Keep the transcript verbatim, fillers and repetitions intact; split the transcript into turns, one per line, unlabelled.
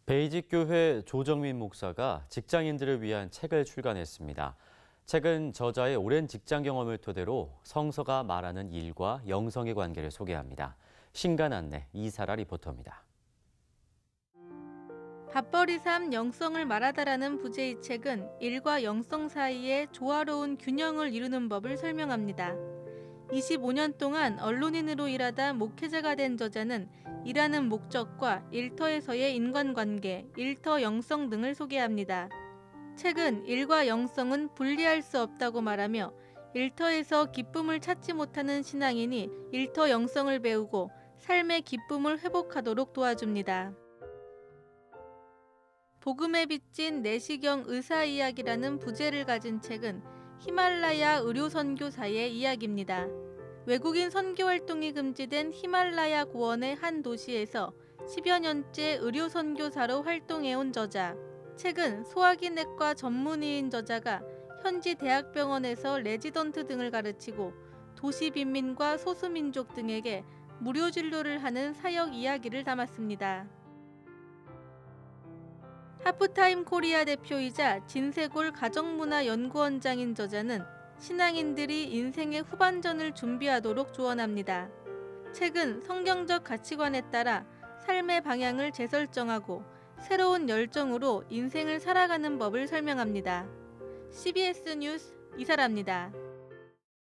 베이직교회 조정민 목사가 직장인들을 위한 책을 출간했습니다. 책은 저자의 오랜 직장 경험을 토대로 성서가 말하는 일과 영성의 관계를 소개합니다. 신간 안내 이사라 리포터입니다.
밥벌이 삶 영성을 말하다라는 부제의 책은 일과 영성 사이의 조화로운 균형을 이루는 법을 설명합니다. 이십오 년 동안 언론인으로 일하다 목회자가 된 저자는 일하는 목적과 일터에서의 인간관계, 일터 영성 등을 소개합니다. 책은 일과 영성은 분리할 수 없다고 말하며 일터에서 기쁨을 찾지 못하는 신앙인이 일터 영성을 배우고 삶의 기쁨을 회복하도록 도와줍니다. 복음에 빚진 내시경 의사 이야기라는 부제를 가진 책은 히말라야 의료 선교사의 이야기입니다. 외국인 선교 활동이 금지된 히말라야 고원의 한 도시에서 십여 년째 의료 선교사로 활동해온 저자. 책은 소화기 내과 전문의인 저자가 현지 대학병원에서 레지던트 등을 가르치고 도시 빈민과 소수민족 등에게 무료 진료를 하는 사역 이야기를 담았습니다. 하프타임 코리아 대표이자 진세골 가정문화연구원장인 저자는 신앙인들이 인생의 후반전을 준비하도록 조언합니다. 책은 성경적 가치관에 따라 삶의 방향을 재설정하고 새로운 열정으로 인생을 살아가는 법을 설명합니다. 씨비에스 뉴스 이사라입니다.